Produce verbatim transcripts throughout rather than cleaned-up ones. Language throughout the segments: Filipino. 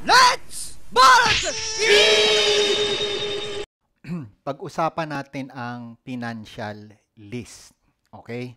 Let's Balance! Pag-usapan natin ang financial list. Okay?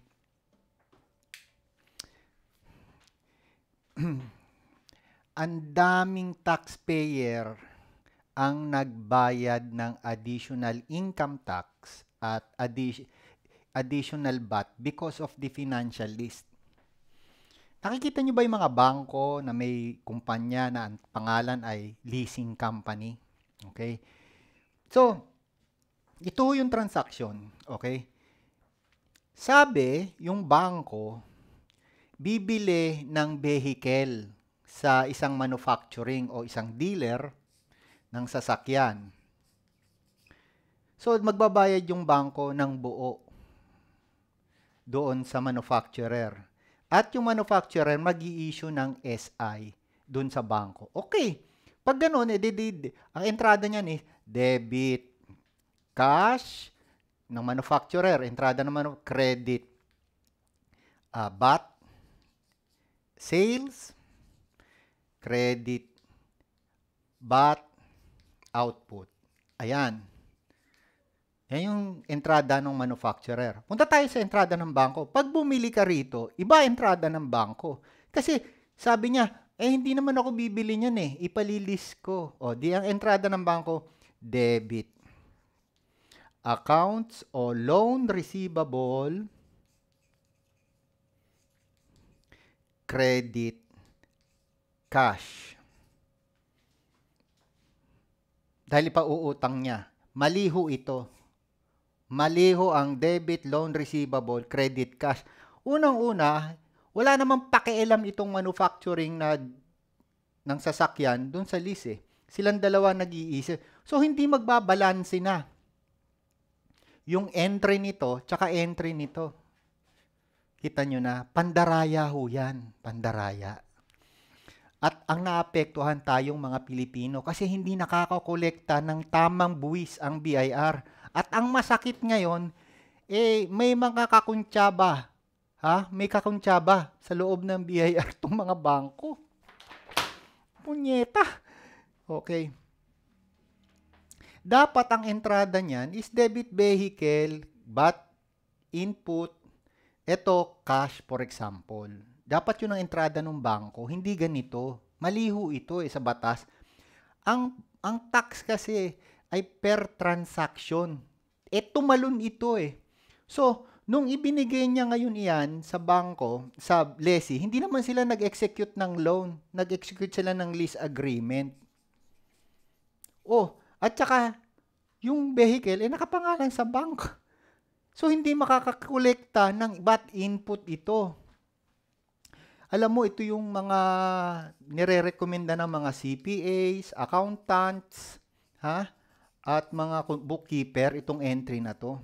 Ang daming taxpayer ang nagbayad ng additional income tax at addi- additional V A T because of the financial list. Nakikita nyo ba yung mga bangko na may kumpanya na ang pangalan ay leasing company? Okay? So, ito yung transaction. Okay? Sabi, yung bangko, bibili ng vehicle sa isang manufacturing o isang dealer ng sasakyan. So, magbabayad yung bangko ng buo doon sa manufacturer. At yung manufacturer mag-i-issue ng S I doon sa bangko. Okay. Pag ganoon, eh, ang entrada niyan is debit, cash ng manufacturer, entrada naman credit, uh, V A T, sales, credit, V A T, output. Ayan. Yan yung entrada ng manufacturer. Punta tayo sa entrada ng bangko. Pag bumili ka rito, iba entrada ng bangko. Kasi sabi niya, eh hindi naman ako bibili niyan eh. Ipalilis ko. O di ang entrada ng bangko, debit. Accounts o loan receivable, credit, cash. Dahil ipauutang niya. Maliho ito. Maliho ang debit, loan receivable, credit, cash. Unang-una, wala namang pakialam itong manufacturing na ng sasakyan dun sa lease eh. Silang dalawa nag-iisip. So, hindi magbabalanse na yung entry nito tsaka entry nito. Kita nyo na, pandaraya ho yan. Pandaraya. At ang naapektuhan tayong mga Pilipino kasi hindi nakakakolekta ng tamang buwis ang B I R. At ang masakit ngayon, eh, may mga kakuntsaba. Ha? May kakuntsaba sa loob ng B I R itong mga bangko. Punyeta. Okay. Dapat ang entrada niyan is debit vehicle, V A T, input, ito, cash for example. Dapat yun ang entrada ng bangko. Hindi ganito. Maliho ito eh, sa batas. Ang, ang tax kasi ay per transaction. Eh, tumalon ito eh. So, nung ibinigay niya ngayon iyan sa bangko, sa lessee, hindi naman sila nag-execute ng loan. Nag-execute sila ng lease agreement. Oh, at saka, yung vehicle, eh, nakapangalan sa bank. So, hindi makakakolekta ng V A T input ito. Alam mo, ito yung mga nire-recommenda ng mga C P As, accountants, ha? At mga bookkeeper, itong entry na to.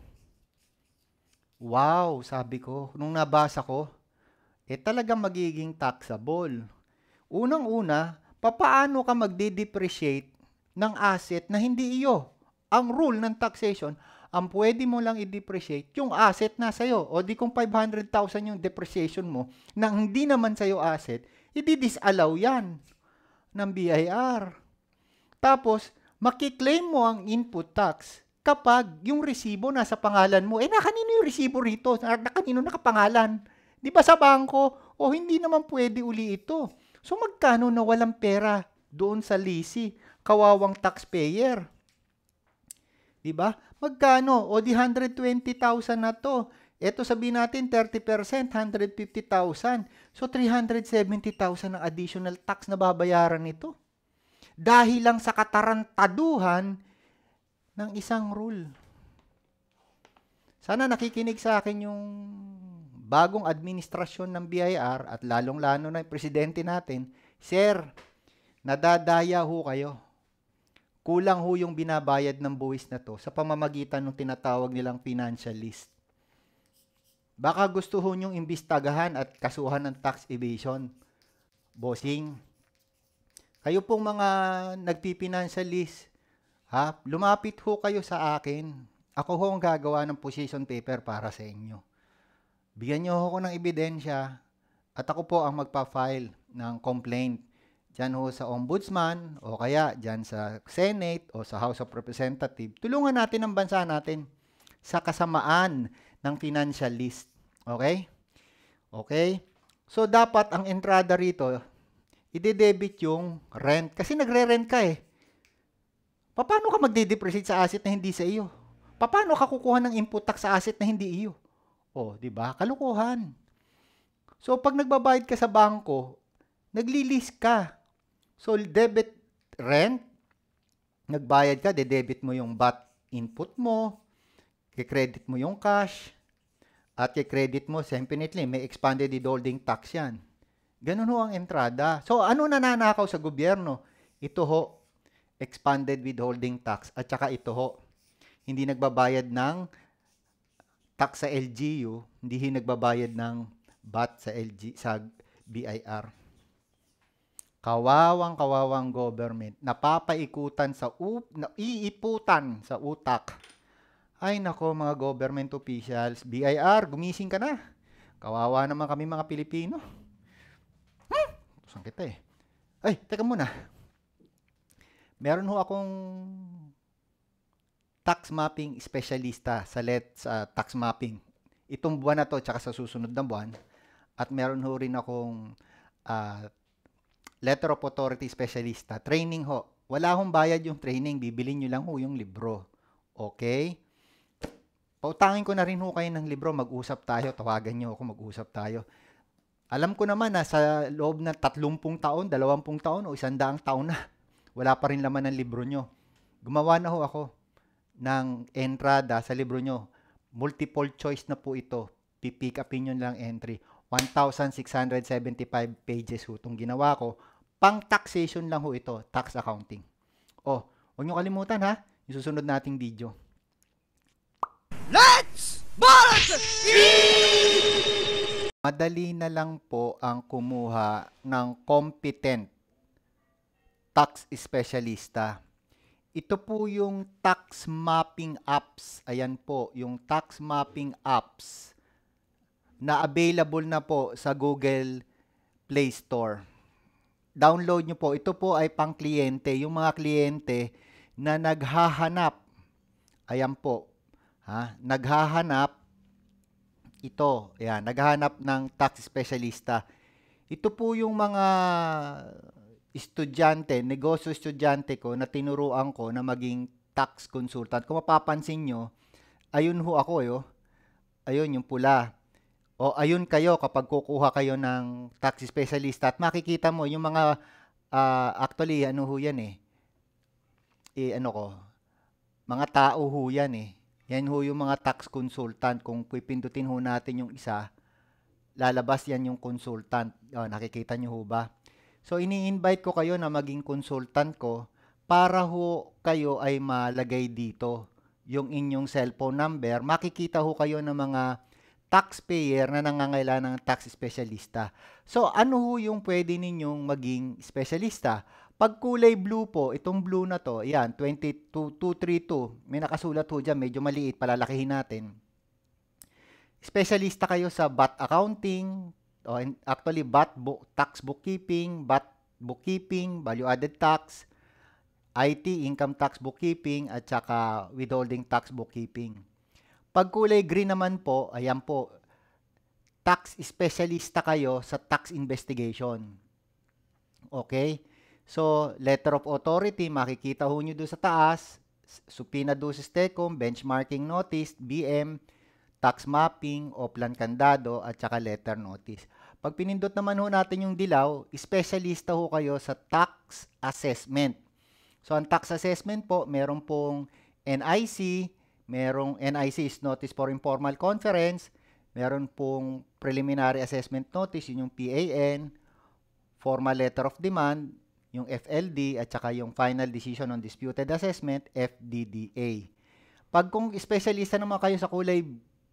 Wow, sabi ko, nung nabasa ko, eh talagang magiging taxable. Unang-una, papaano ka magde-depreciate ng asset na hindi iyo? Ang rule ng taxation, ang pwede mo lang i-depreciate yung asset na sa'yo. O di kung five hundred thousand yung depreciation mo, na hindi naman sa'yo asset, i-disallow yan ng B I R. Tapos, makiklaim mo ang input tax kapag yung resibo nasa pangalan mo. Eh, na kanino yung resibo rito? Na, na kanino nakapangalan? Di ba sa bangko? O hindi naman pwede uli ito. So, magkano na walang pera doon sa leasee? Kawawang taxpayer. Di ba? Magkano? O di one hundred twenty thousand na to. Ito sabihin natin thirty percent, one hundred fifty thousand. So, three hundred seventy thousand ang additional tax na babayaran nito. Dahil lang sa katarantaduhan ng isang rule. Sana nakikinig sa akin yung bagong administrasyon ng B I R at lalong-lalo na yung presidente natin. Sir, nadadaya ho kayo. Kulang ho yung binabayad ng buwis na to sa pamamagitan ng tinatawag nilang financial list. Baka gusto ho nyong imbistagahan at kasuhan ng tax evasion. Bossing, kayo pong mga nagpipinancial list, ha, lumapit ho kayo sa akin. Ako ho ang gagawa ng position paper para sa inyo. Bigyan niyo ako ng ebidensya at ako po ang magpa-file ng complaint dyan ho sa Ombudsman, o kaya dyan sa Senate, o sa House of Representatives, tulungan natin ang bansa natin sa kasamaan ng financial list. Okay? Okay? So, dapat ang entrada rito, ide-debit yung rent. Kasi nagre-rent ka eh. Paano ka magde-depreciate sa asset na hindi sa iyo? Paano ka kukuha ng input tax sa asset na hindi iyo? O, di ba? Kalukuhan. So, pag nagbabayad ka sa bangko, nagli-lease ka. So, debit rent, nagbayad ka, de-debit mo yung B A T input mo, i-credit mo yung cash, at i-credit mo, definitely, may expanded withholding tax yan. Ganun ho ang entrada. So, ano nananakaw sa gobyerno? Ito ho, expanded withholding tax, at saka ito ho, hindi nagbabayad ng tax sa L G U, hindi nagbabayad ng B A T sa L G sa B I R. Kawawang kawawang government, napapaikutan sa up, naiiputan sa utak. Ay nako mga government officials, B I R, gumising ka na. Kawawa naman kami mga Pilipino. Hmm, saan kita eh. Ay, teka muna. Meron ho akong tax mapping specialista sa let sa tax mapping. Itong buwan na to tsaka sa susunod na buwan. At meron ho rin akong uh, letter of authority specialista. Training ho. Wala hong bayad yung training. Bibilin nyo lang ho yung libro. Okay? Pautangin ko na rin ho kayo ng libro. Mag-usap tayo. Tawagan nyo ako. Mag-usap tayo. Alam ko naman na sa loob ng tatlumpung taon, dalawampung taon o isandaang taon na, wala pa rin laman ng libro nyo. Gumawa na ho ako ng entrada sa libro nyo. Multiple choice na po ito. Pipick upin nyo lang entry. one thousand six hundred seventy-five pages ho itong ginawa ko. Pang taxation lang ho ito. Tax accounting. Oh, huwag nyo kalimutan ha. Yung susunod nating video. Let's balance! Madali na lang po ang kumuha ng competent tax specialista. Ito po yung tax mapping apps. Ayan po, yung tax mapping apps na available na po sa Google Play Store. Download nyo po. Ito po ay pang kliyente. Yung mga kliyente na naghahanap. Ayan po. Ha? Naghahanap. Ito. Ayan. Naghahanap ng tax specialista. Ito po yung mga estudyante, negosyo estudyante ko na tinuruan ko na maging tax consultant. Kung mapapansin nyo, ayun ho ako yo. Ayun yung pula. O ayun kayo kapag kukuha kayo ng tax specialist at makikita mo yung mga uh, actually ano ho yan eh. Eh ano ko. Mga tao ho yan eh. Yan ho yung mga tax consultant. Kung pipindutin ho natin yung isa, lalabas yan yung consultant. O, nakikita nyo ho ba? So ini-invite ko kayo na maging consultant ko para ho kayo ay malagay dito yung inyong cellphone number. Makikita ho kayo ng mga taxpayer na nangangailangan ng tax specialista. So, ano ho yung pwede ninyong maging specialista? Pag kulay blue po, itong blue na to, yan, twenty-two two thirty-two, may nakasulat ho dyan, medyo maliit, palalakihin natin. Specialista kayo sa B A T accounting, o actually B A T book, tax bookkeeping, B A T bookkeeping, value-added tax, I T, income tax bookkeeping, at saka withholding tax bookkeeping. Pag kulay green naman po, ayan po, tax specialista kayo sa tax investigation. Okay? So, letter of authority, makikita ho nyo doon sa taas, subpoena ducis tecum, benchmarking notice, B M, tax mapping, oplan kandado, at saka letter notice. Pag pinindot naman ho natin yung dilaw, specialista ho kayo sa tax assessment. So, ang tax assessment po, meron pong N I C, merong N I C is Notice for Informal Conference, meron pong Preliminary Assessment Notice, yun yung P A N, Formal Letter of Demand, yung F L D, at saka yung Final Decision on Disputed Assessment, F D D A. Pag kung specialista naman kayo sa kulay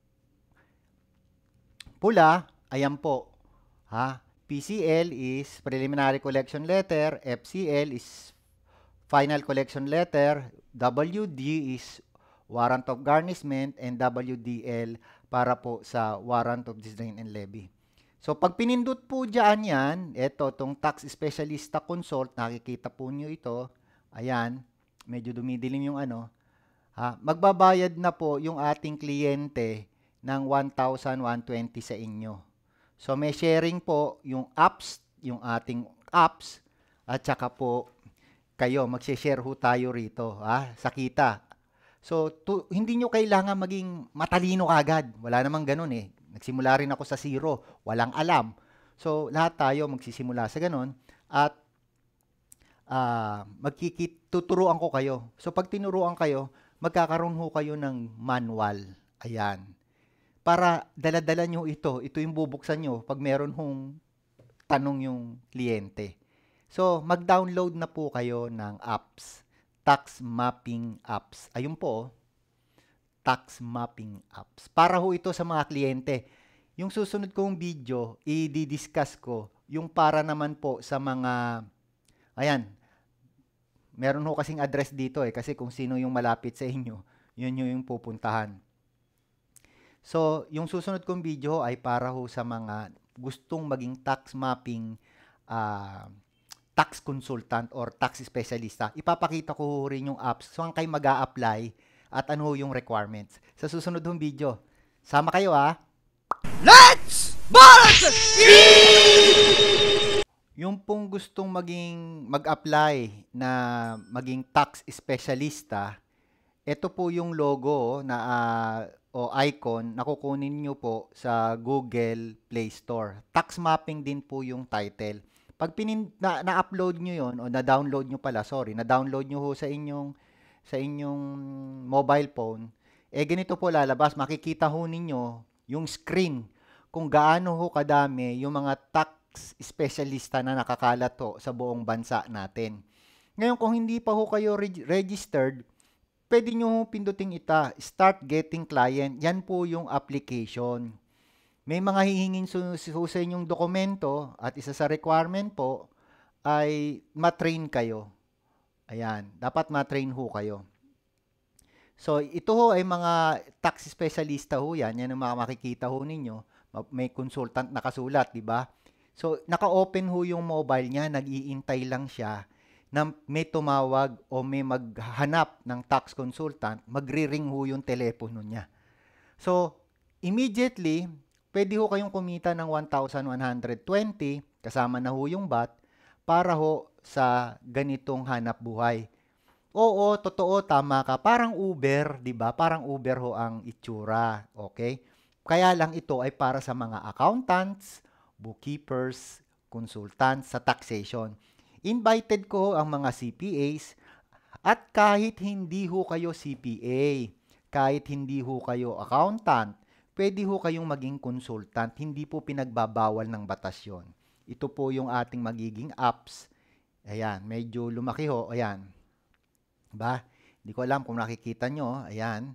pula, ayan po, ha? P C L is Preliminary Collection Letter, F C L is Final Collection Letter, W D is Warrant of Garnishment, and W D L para po sa Warrant of Disdain and Levy. So, pag pinindot po dyan yan, eto, tong Tax Specialista Consult, nakikita po nyo ito. Ayan, medyo dumidilim yung ano. Ha, magbabayad na po yung ating kliyente ng one thousand one hundred twenty sa inyo. So, may sharing po yung apps, yung ating apps, at saka po kayo, mag-share ho tayo rito, ha, sa kita. So, to, hindi nyo kailangan maging matalino kagad. Wala namang ganun eh. Nagsimula rin ako sa zero, walang alam. So, lahat tayo magsisimula sa ganun at uh, magkikituturuan ko kayo. So, pag tinuruan kayo, magkakaroon ho kayo ng manual. Ayan. Para daladala nyo ito. Ito yung bubuksan nyo pag meron hong tanong yung kliyente. So, mag-download na po kayo ng apps. Tax mapping apps. Ayun po, tax mapping apps. Para ho ito sa mga kliyente. Yung susunod kong video, i-discuss ko yung para naman po sa mga, ayan, meron ho kasing address dito eh, kasi kung sino yung malapit sa inyo, yun yung pupuntahan. So, yung susunod kong video ay para ho sa mga gustong maging tax mapping uh, tax consultant or tax specialista. Ipapakita ko rin yung apps saan kayo mag-a-apply at ano yung requirements. Sa susunod ng video. Sama kayo ah. Let's balance! Yung pong gustong maging mag-apply na maging tax specialista, ito po yung logo na uh, o icon na kukunin nyo po sa Google Play Store. Tax mapping din po yung title. Pag pinin, na, na-upload nyo yon o na-download nyo pala, sorry, na-download nyo ho sa inyong, sa inyong mobile phone, eh ganito po lalabas, makikita ho ninyo yung screen kung gaano ho kadami yung mga tax specialista na nakakalat ho sa buong bansa natin. Ngayon, kung hindi pa ho kayo reg- registered, pwede nyo ho pinduting ita, start getting client. Yan po yung application. May mga hihingin sa inyong dokumento at isa sa requirement po ay matrain kayo. Ayan, dapat matrain ho kayo. So, ito ho ay mga tax specialista ho yan. Yan ang mga makikita ho ninyo. May consultant nakasulat, di ba? So, naka-open ho yung mobile niya. Nag-iintay lang siya na may tumawag o may maghanap ng tax consultant. Magri-ring ho yung telepono niya. So, immediately, pwede ho kayong kumita ng one thousand one hundred twenty, kasama na ho yung V A T, para ho sa ganitong hanap buhay. Oo, totoo, tama ka. Parang Uber, di ba? Parang Uber ho ang itsura. Okay? Kaya lang ito ay para sa mga accountants, bookkeepers, consultants sa taxation. Invited ko ang mga C P As at kahit hindi ho kayo C P A, kahit hindi ho kayo accountant, pwede ho kayong maging consultant, hindi po pinagbabawal ng batas yun. Ito po yung ating magiging apps. Ayan, medyo lumaki ho. Ayan. Ba? Hindi ko alam kung nakikita nyo. Ayan.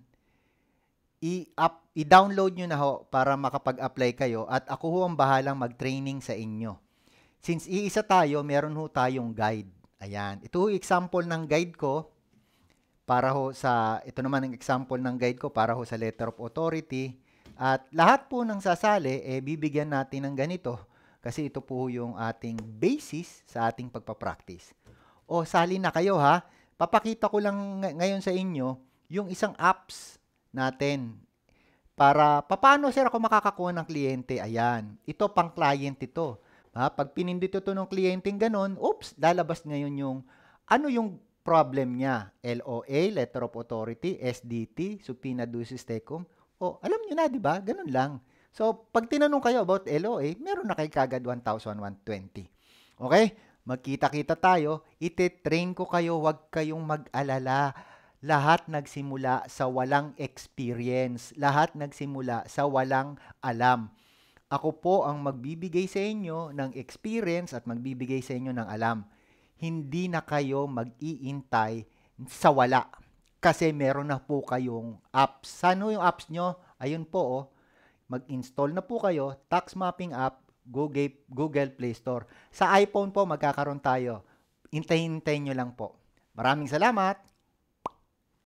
I-up, i-download nyo na ho para makapag-apply kayo at ako ho ang bahalang mag-training sa inyo. Since iisa tayo, meron ho tayong guide. Ayan. Ito ho example ng guide ko para ho sa, ito naman ang example ng guide ko para ho sa letter of authority. At lahat po ng sasali, eh, bibigyan natin ng ganito kasi ito po yung ating basis sa ating pagpapractice. O, sali na kayo ha. Papakita ko lang ng ngayon sa inyo yung isang apps natin para paano sir ako makakakuha ng kliyente. Ayan. Ito pang client ito. Ha? Pag pinindot ito ng kliyenteng ganon, oops, lalabas ngayon yung ano yung problem niya. L O A, Letter of Authority, S D T, Subpoena Ducis Tecum. O, alam nyo na, di ba? Ganun lang. So, pag tinanong kayo about L O A, meron na kayo kagad one thousand one hundred twenty. Okay? Magkita-kita tayo. Ite-train ko kayo. Huwag kayong mag-alala. Lahat nagsimula sa walang experience. Lahat nagsimula sa walang alam. Ako po ang magbibigay sa inyo ng experience at magbibigay sa inyo ng alam. Hindi na kayo mag-iintay sa wala. Kasi meron na po kayong apps. Saan yung apps nyo? Ayun po, oh. Mag-install na po kayo, tax mapping app, Google, Google Play Store. Sa iPhone po, magkakaroon tayo. Hintayin-hintayin nyo lang po. Maraming salamat!